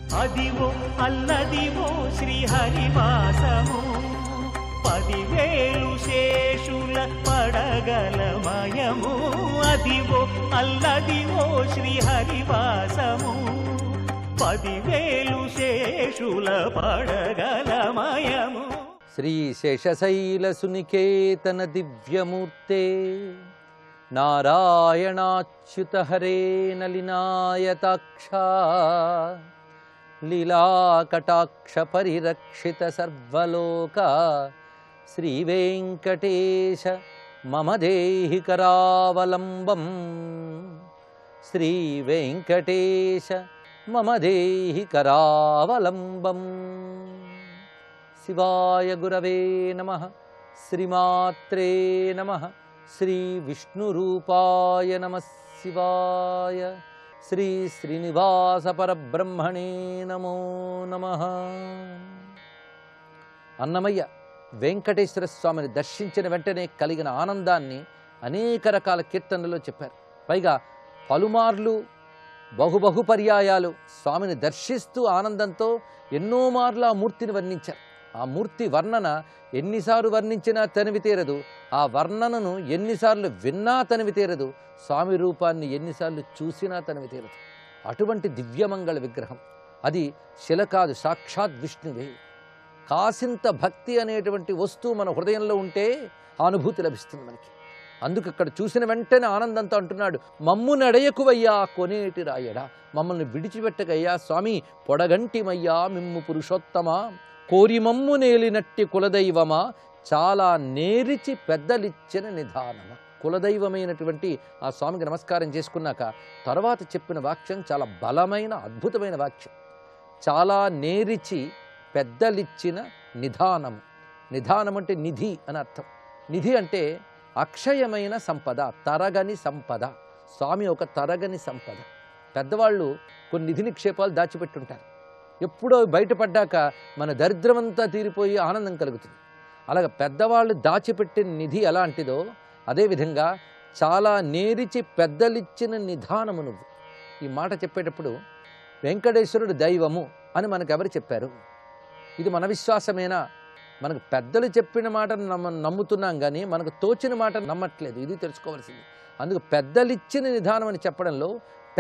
అదివో అల్లదివో శ్రీహరివాసము 10,000 శేషుల పడగలమయము. అదివో అల్లదివో శ్రీహరివాసము 10,000 శేషుల పడగలమయము. శ్రీ శేషశైల సునికేతన దివ్యమూర్తే నారాయణాచ్యుత హరే నలినాయతాక్ష లీలాకటాక్ష పరిరక్షిత సర్వలోక శ్రీ వెంకటేశ మమ దేహి కరావలంబం. శ్రీ వెంకటేశ మమ దేహి కరావలంబం. శివాయ గురవే నమః. శ్రీమాత్రే నమః. శ్రీ విష్ణురూపాయ నమః శివాయ. శ్రీ శ్రీనివాస పరబ్రహ్మణే నమో నమః. అన్నమయ్య వెంకటేశ్వర స్వామిని దర్శించిన వెంటనే కలిగిన ఆనందాన్ని అనేక రకాల కీర్తనలో చెప్పారు. పైగా పలుమార్లు బహు పర్యాయాలు స్వామిని దర్శిస్తూ ఆనందంతో ఎన్నో మార్లు ఆ మూర్తిని వర్ణించారు. ఆ మూర్తి వర్ణన ఎన్నిసార్లు వర్ణించినా తనివి తీరదు. ఆ వర్ణనను ఎన్నిసార్లు విన్నా తనివి తీరదు. స్వామి రూపాన్ని ఎన్నిసార్లు చూసినా తనివి తీరదు. అటువంటి దివ్యమంగళ విగ్రహం అది శిల కాదు, సాక్షాత్ విష్ణువే. కాసింత భక్తి అనేటువంటి వస్తువు మన హృదయంలో ఉంటే ఆ అనుభూతి లభిస్తుంది మనకి. అందుకు ఇక్కడ చూసిన వెంటనే ఆనందంతో అంటున్నాడు, మమ్ము నడయకువయ్యా కొనేటి రాయడా, మమ్మల్ని విడిచిపెట్టకయ్యా స్వామి, పొడగంటిమయ్యా మిమ్ము పురుషోత్తమా, కోరి మమ్ము నేలినట్టి కులదైవమా, చాలా నేరిచి పెద్దలిచ్చిన నిధానమా. కులదైవమైనటువంటి ఆ స్వామికి నమస్కారం చేసుకున్నాక తర్వాత చెప్పిన వాక్యం చాలా బలమైన అద్భుతమైన వాక్యం. చాలా నేరిచి పెద్దలిచ్చిన నిధానము. నిధానం అంటే నిధి అని అర్థం. నిధి అంటే అక్షయమైన సంపద, తరగని సంపద. స్వామి ఒక తరగని సంపద. పెద్దవాళ్ళు కొన్ని నిధి నిక్షేపాలు దాచిపెట్టుంటారు. ఎప్పుడో బయటపడ్డాక మన దరిద్రమంతా తీరిపోయి ఆనందం కలుగుతుంది. అలాగే పెద్దవాళ్ళు దాచిపెట్టిన నిధి ఎలాంటిదో అదేవిధంగా చాలా నేరిచి పెద్దలిచ్చిన నిధానము నువ్వు. ఈ మాట చెప్పేటప్పుడు వెంకటేశ్వరుడు దైవము అని మనకెవరు చెప్పారు? ఇది మన విశ్వాసమేనా? మనకు పెద్దలు చెప్పిన మాట నమ్ముతున్నాం కానీ మనకు తోచిన మాట నమ్మట్లేదు. ఇది తెలుసుకోవాల్సింది. అందుకు పెద్దలిచ్చిన నిధానం అని చెప్పడంలో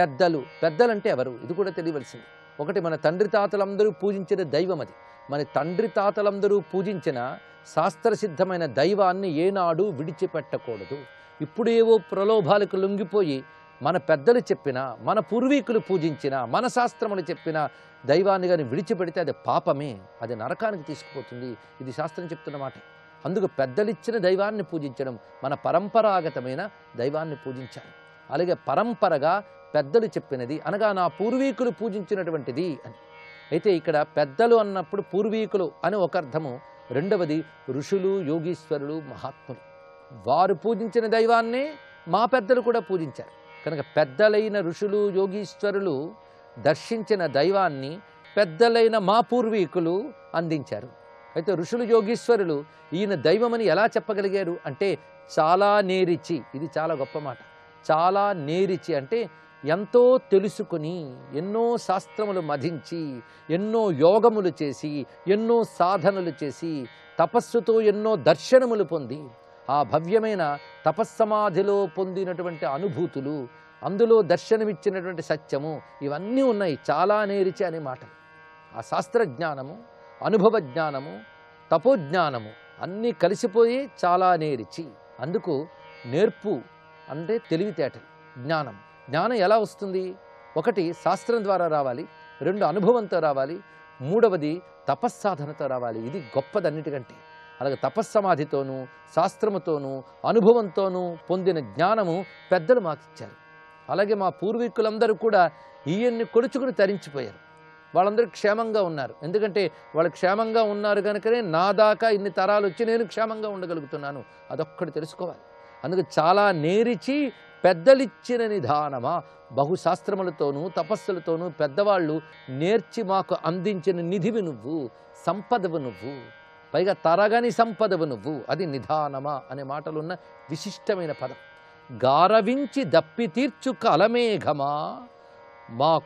పెద్దలంటే ఎవరు ఇది కూడా తెలియవలసింది. ఒకటి, మన తండ్రి తాతలందరూ పూజించిన దైవం అది. మన తండ్రి తాతలందరూ పూజించిన శాస్త్రసిద్ధమైన దైవాన్ని ఏనాడు విడిచిపెట్టకూడదు. ఇప్పుడు ఏవో ప్రలోభాలకు లొంగిపోయి మన పెద్దలు చెప్పిన, మన పూర్వీకులు పూజించిన, మన శాస్త్రములు చెప్పిన దైవాన్ని కానీ విడిచిపెడితే అది పాపమే, అది నరకానికి తీసుకుపోతుంది. ఇది శాస్త్రం చెప్తున్న మాట. అందుకు పెద్దలిచ్చిన దైవాన్ని పూజించడం, మన పరంపరాగతమైన దైవాన్ని పూజించాలి. అలాగే పరంపరగా పెద్దలు చెప్పినది అనగా నా పూర్వీకులు పూజించినటువంటిది అని. అయితే ఇక్కడ పెద్దలు అన్నప్పుడు పూర్వీకులు అని ఒక అర్థము, రెండవది ఋషులు, యోగీశ్వరులు, మహాత్ములు. వారు పూజించిన దైవాన్నే మా పెద్దలు కూడా పూజించారు. కనుక పెద్దలైన ఋషులు, యోగీశ్వరులు దర్శించిన దైవాన్ని పెద్దలైన మా పూర్వీకులు అందించారు. అయితే ఋషులు, యోగీశ్వరులు ఈయన దైవమని ఎలా చెప్పగలిగారు అంటే చాలా నేరిచి. ఇది చాలా గొప్ప మాట. చాలా నేరిచి అంటే ఎంతో తెలుసుకుని, ఎన్నో శాస్త్రములు మధించి, ఎన్నో యోగములు చేసి, ఎన్నో సాధనలు చేసి, తపస్సుతో ఎన్నో దర్శనములు పొంది, ఆ భవ్యమైన తపస్సమాధిలో పొందినటువంటి అనుభూతులు, అందులో దర్శనమిచ్చినటువంటి సత్యము, ఇవన్నీ ఉన్నాయి చాలా నేరిచి అనే మాటలు. ఆ శాస్త్రజ్ఞానము, అనుభవ జ్ఞానము, తపోజ్ఞానము అన్నీ కలిసిపోయి చాలా నేరిచి. అందుకు నేర్పు అంటే తెలివితేటలు, జ్ఞానం. జ్ఞానం ఎలా వస్తుంది? ఒకటి శాస్త్రం ద్వారా రావాలి, రెండు అనుభవంతో రావాలి, మూడవది తపస్సాధనతో రావాలి. ఇది గొప్పదన్నిటికంటే. అలాగే తపస్సమాధితోనూ, శాస్త్రముతోనూ, అనుభవంతోనూ పొందిన జ్ఞానము పెద్దలు మాకిచ్చారు. అలాగే మా పూర్వీకులందరూ కూడా ఈయన్ని కొలుచుకుని తరించిపోయారు. వాళ్ళందరూ క్షేమంగా ఉన్నారు. ఎందుకంటే వాళ్ళు క్షేమంగా ఉన్నారు కనుకనే నా దాకా ఇన్ని తరాలు వచ్చి నేను క్షేమంగా ఉండగలుగుతున్నాను. అదొక్కటి తెలుసుకోవాలి. అందుకు చాలా నేరిచి పెద్దలిచ్చిన నిధానమా. బహుశాస్త్రములతోనూ తపస్సులతోనూ పెద్దవాళ్ళు నేర్చి మాకు అందించిన నిధివి నువ్వు, సంపదవు నువ్వు, పైగా తరగని సంపదవు నువ్వు. అది నిధానమా అనే మాటలున్న విశిష్టమైన పదం. గారవించి దప్పి తీర్చు కలమేఘమా, మాకు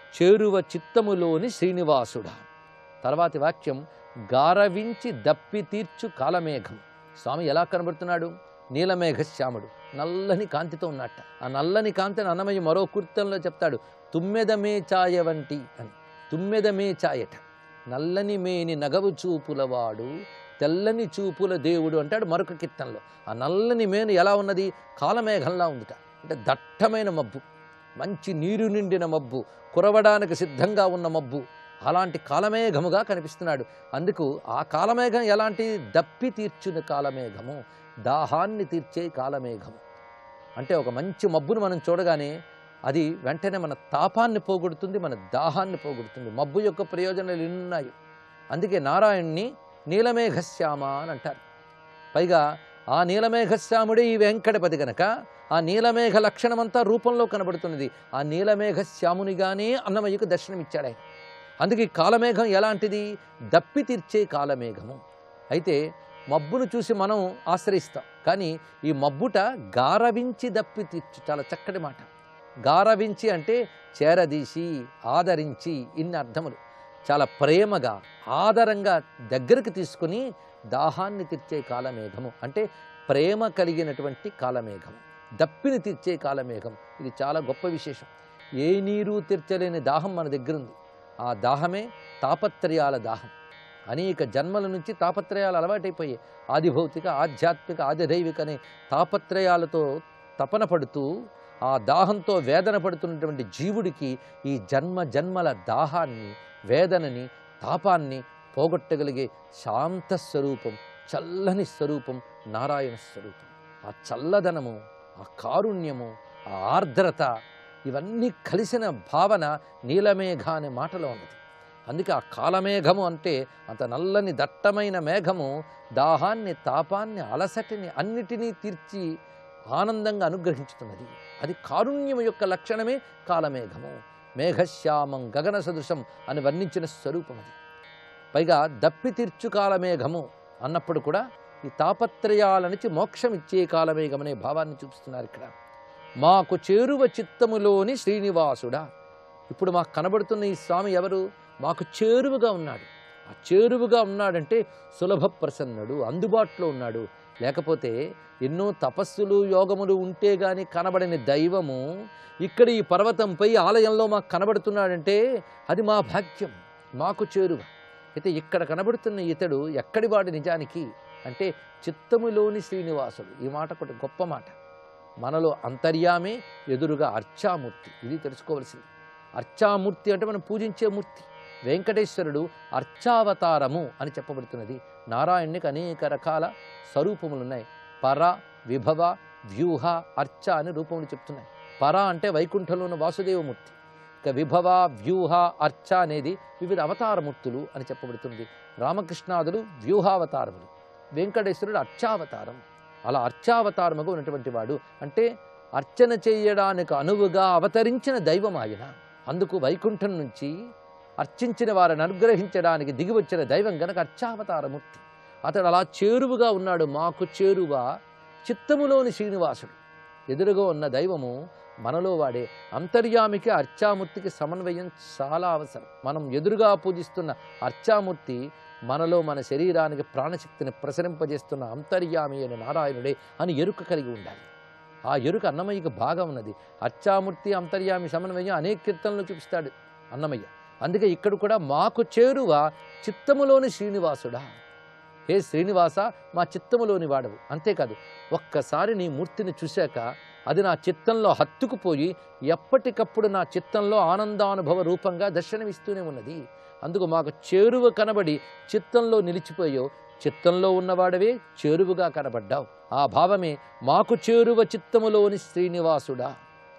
చేరువ చిత్తములోని శ్రీనివాసుడా. తర్వాతి వాక్యం గారవించి దప్పి తీర్చు కాలమేఘం. స్వామి ఎలా కనబడుతున్నాడు? నీలమేఘశ్యాముడు, నల్లని కాంతితో ఉన్నట్ట. ఆ నల్లని కాంతిని అన్నమయ్య మరో కీర్తనలో చెప్తాడు, తుమ్మెదమే ఛాయ వంటి అని. తుమ్మెదమే ఛాయట. నల్లని మేని నగవు చూపులవాడు, తెల్లని చూపుల దేవుడు అంటాడు మరొక కీర్తనలో. ఆ నల్లని మేను ఎలా ఉన్నది? కాలమేఘంలా ఉందిట. అంటే దట్టమైన మబ్బు, మంచి నీరు నిండిన మబ్బు, కురవడానికి సిద్ధంగా ఉన్న మబ్బు, అలాంటి కాలమేఘముగా కనిపిస్తున్నాడు. అందుకు ఆ కాలమేఘం ఎలాంటి? దప్పి తీర్చుని కాలమేఘము, దాహాన్ని తీర్చే కాలమేఘము. అంటే ఒక మంచి మబ్బును మనం చూడగానే అది వెంటనే మన తాపాన్ని పోగొడుతుంది, మన దాహాన్ని పోగొడుతుంది. మబ్బు యొక్క ప్రయోజనాలు ఎన్నున్నాయి. అందుకే నారాయణ్ణి నీలమేఘశ్యామ అని అంటారు. పైగా ఆ నీలమేఘశ్యాముడే ఈ వెంకటపతి గనక ఆ నీలమేఘ లక్షణమంతా రూపంలో కనబడుతున్నది. ఆ నీలమేఘశ్యామునిగానే అన్నమయ్యకు దర్శనమిచ్చాడు ఆయన. అందుకే కాలమేఘం ఎలాంటిది? దప్పి తీర్చే కాలమేఘము. అయితే మబ్బును చూసి మనం ఆశ్రయిస్తాం, కానీ ఈ మబ్బుట గారవించి దప్పి తీర్చు. చాలా చక్కటి మాట. గారవించి అంటే చేరదీసి, ఆదరించి, ఇన్ని అర్థములు. చాలా ప్రేమగా, ఆదరంగా దగ్గరికి తీసుకుని దాహాన్ని తీర్చే కాలమేఘము అంటే ప్రేమ కలిగినటువంటి కాలమేఘము, దప్పిని తీర్చే కాలమేఘం. ఇది చాలా గొప్ప విశేషం. ఏ నీరు తీర్చలేని దాహం మన దగ్గరుంది. ఆ దాహమే తాపత్రయాల దాహం. అనేక జన్మల నుంచి తాపత్రయాలు అలవాటైపోయాయి. ఆదిభౌతిక, ఆధ్యాత్మిక, ఆదిదైవిక అనే తాపత్రయాలతో తపన పడుతూ ఆ దాహంతో వేదన పడుతున్నటువంటి జీవుడికి ఈ జన్మ జన్మల దాహాన్ని, వేదనని, తాపాన్ని పోగొట్టగలిగే శాంత స్వరూపం, చల్లని స్వరూపం నారాయణ స్వరూపం. ఆ చల్లదనము, ఆ కారుణ్యము, ఆ ఆర్ద్రత, ఇవన్నీ కలిసిన భావన నీలమేఘ అనే మాటలో ఉన్నది. అందుకే ఆ కాలమేఘము అంటే అంత నల్లని దట్టమైన మేఘము దాహాన్ని, తాపాన్ని, అలసటిని అన్నిటినీ తీర్చి ఆనందంగా అనుగ్రహించుతున్నది. అది కారుణ్యము యొక్క లక్షణమే కాలమేఘము. మేఘశ్యామం గగన సదృశం అని వర్ణించిన స్వరూపం అది. పైగా దప్పి తీర్చు కాలమేఘము అన్నప్పుడు కూడా ఈ తాపత్రయాల నుంచి మోక్షం ఇచ్చే కాలమేఘం అనే భావాన్ని చూపిస్తున్నారు ఇక్కడ. మాకు చేరువ చిత్తములోని శ్రీనివాసుడా. ఇప్పుడు మాకు కనబడుతున్న ఈ స్వామి ఎవరు? మాకు చేరువుగా ఉన్నాడు. ఆ చేరువుగా ఉన్నాడంటే సులభ ప్రసన్నుడు, అందుబాటులో ఉన్నాడు. లేకపోతే ఎన్నో తపస్సులు, యోగములు ఉంటే గాని కనబడని దైవము ఇక్కడ ఈ పర్వతంపై ఆలయంలో మాకు కనబడుతున్నాడంటే అది మా భాగ్యం, మాకు చేరువ. అయితే ఇక్కడ కనబడుతున్న ఇతడు ఎక్కడివాడు నిజానికి అంటే చిత్తములోని శ్రీనివాసుడు. ఈ మాట ఒకటి గొప్ప మాట. మనలో అంతర్యామే, ఎదురుగా అర్చామూర్తి. ఇది తెలుసుకోవాల్సింది. అర్చామూర్తి అంటే మనం పూజించే మూర్తి. వెంకటేశ్వరుడు అర్చావతారము అని చెప్పబడుతున్నది. నారాయణునికి అనేక రకాల స్వరూపములున్నాయి. పర, విభవ, వ్యూహ, అర్చ అని రూపములు చెప్తున్నాయి. పర అంటే వైకుంఠంలోని వాసుదేవమూర్తి. ఇక విభవ, వ్యూహ, అర్చ అనేది వివిధ అవతారమూర్తులు అని చెప్పబడుతుంది. రామకృష్ణాదులు వ్యూహావతారములు, వెంకటేశ్వరుడు అర్చావతారం. అలా అర్చావతారముగా ఉన్నటువంటి వాడు అంటే అర్చన చేయడానికి అనువుగా అవతరించిన దైవం ఆయన. అందుకు వైకుంఠం నుంచి అర్చించిన వారిని అనుగ్రహించడానికి దిగివచ్చిన దైవం గనక అర్చావతారమూర్తి. అతడు అలా చేరువుగా ఉన్నాడు. మాకు చేరువ చిత్తములోని శ్రీనివాసుడు. ఎదురుగా ఉన్న దైవము మనలో వాడే. అంతర్యామికి అర్చామూర్తికి సమన్వయం చాలా అవసరం. మనం ఎదురుగా పూజిస్తున్న అర్చామూర్తి మనలో మన శరీరానికి ప్రాణశక్తిని ప్రసరింపజేస్తున్న అంతర్యామి అయిన నారాయణుడే అని ఎరుక కలిగి ఉండాలి. ఆ ఎరుక అన్నమయ్యకు బాగా ఉన్నది. అర్చామూర్తి, అంతర్యామి సమన్వయం అనేక కీర్తనలు చూపిస్తాడు అన్నమయ్య. అందుకే ఇక్కడ కూడా మాకు చేరువ చిత్తములోని శ్రీనివాసుడా. హే శ్రీనివాస, మా చిత్తములోని వాడవు. అంతేకాదు, ఒక్కసారి నీ మూర్తిని చూశాక అది నా చిత్తంలో హత్తుకుపోయి ఎప్పటికప్పుడు నా చిత్తంలో ఆనందానుభవ రూపంగా దర్శనమిస్తూనే ఉన్నది. అందుకు మాకు చేరువ కనబడి చిత్తంలో నిలిచిపోయో, చిత్తంలో ఉన్నవాడవే చేరువుగా కనబడ్డావు. ఆ భావమే మాకు చేరువ చిత్తములోని శ్రీనివాసుడా.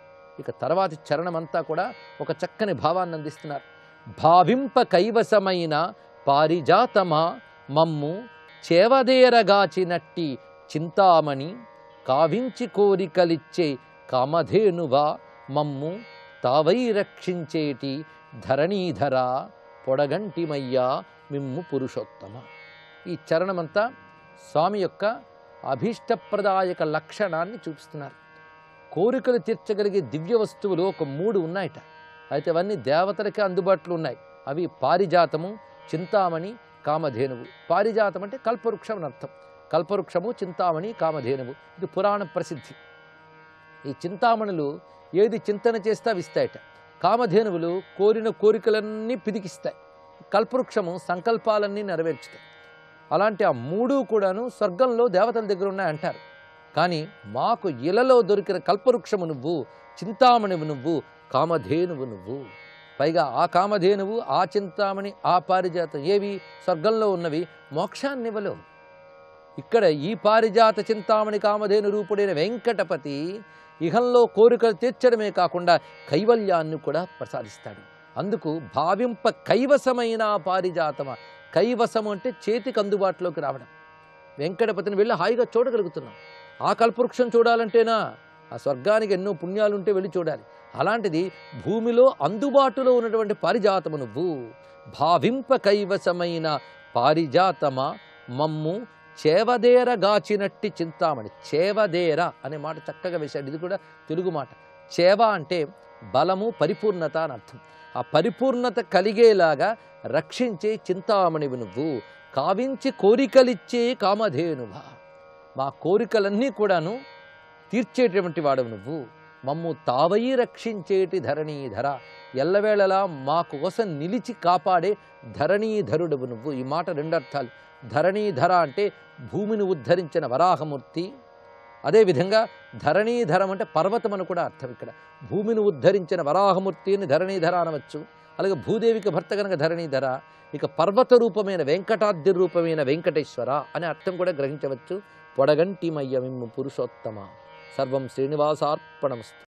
ఇక తర్వాతి చరణమంతా కూడా ఒక చక్కని భావాన్ని అందిస్తున్నారు. భావింప కైవసమైన పారిజాతమా మమ్ము చేవదేరగాచినట్టి చింతామణి కావించి కోరికలిచ్చే కామధేనువా మమ్ము తావై రక్షించేటి ధరణీధర పొడగంటిమయ్యా మిమ్ము పురుషోత్తమ. ఈ చరణమంతా స్వామి యొక్క అభీష్టప్రదాయక లక్షణాన్ని చూపిస్తున్నారు. కోరికలు తీర్చగలిగే దివ్య వస్తువులు ఒక 3 ఉన్నాయట. అయితే అవన్నీ దేవతలకే అందుబాటులో ఉన్నాయి. అవి పారిజాతము, చింతామణి, కామధేనువు. పారిజాతం అంటే కల్పవృక్షం అని అర్థం. కల్పవృక్షము, చింతామణి, కామధేనువు. ఇది పురాణ ప్రసిద్ధి. ఈ చింతామణులు ఏది చింతన చేస్తే అవి ఇస్తాయట. కామధేనువులు కోరిన కోరికలన్నీ పిదికిస్తాయి. కల్పవృక్షము సంకల్పాలన్నీ నెరవేర్చుతాయి. అలాంటి ఆ మూడు కూడాను స్వర్గంలో దేవతల దగ్గర ఉన్నాయంటారు. కానీ మాకు ఇలలో దొరికిన కల్పవృక్షము నువ్వు, చింతామణివు నువ్వు, కామధేనువు నువ్వు. పైగా ఆ కామధేనువు, ఆ చింతామణి, ఆ పారిజాతం ఏవి స్వర్గంలో ఉన్నవి, మోక్షాన్నివ్వలో. ఇక్కడ ఈ పారిజాత, చింతామణి, కామధేను రూపుడైన వెంకటపతి ఇహంలో కోరికలు తీర్చడమే కాకుండా కైవల్యాన్ని కూడా ప్రసాదిస్తాడు. అందుకు భావింప కైవసమైన పారిజాతమ. కైవసము అంటే చేతికి అందుబాటులోకి రావడం. వెంకటపతిని వెళ్ళి హాయిగా చూడగలుగుతున్నాం. ఆ కల్పవృక్షం చూడాలంటేనా, ఆ స్వర్గానికి ఎన్నో పుణ్యాలుంటే వెళ్ళి చూడాలి. అలాంటిది భూమిలో అందుబాటులో ఉన్నటువంటి పారిజాతము నువ్వు. భావింప కైవసమైన పారిజాతమ మమ్ము చేవదేరగాచినట్టి చింతామణి. చేవదేర అనే మాట చక్కగా వేశాడు. ఇది కూడా తెలుగు మాట. చేవ అంటే బలము, పరిపూర్ణత అని అర్థం. ఆ పరిపూర్ణత కలిగేలాగా రక్షించే చింతామణివి నువ్వు. కావించి కోరికలిచ్చే కామధేనువా. మా కోరికలన్నీ కూడాను తీర్చేటువంటి వాడవు నువ్వు. మమ్ము తావయి రక్షించేటి ధరణీధర. ఎల్లవేళలా మా కోసం నిలిచి కాపాడే ధరణీధరుడవు నువ్వు. ఈ మాట రెండు అర్థాలు. ధరణీధర అంటే భూమిని ఉద్ధరించిన వరాహమూర్తి. అదేవిధంగా ధరణీధరం అంటే పర్వతం అని కూడా అర్థం. ఇక్కడ భూమిని ఉద్ధరించిన వరాహమూర్తిని ధరణీధర అనవచ్చు. అలాగే భూదేవికి భర్త కనుక ధరణీధర. ఇక పర్వత రూపమైన వెంకటాద్రి రూపమైన వెంకటేశ్వర అనే అర్థం కూడా గ్రహించవచ్చు. పొడగంటి మయ్యమిమ్ము పురుషోత్తమ. సర్వం శ్రీనివాసార్పణమస్తు.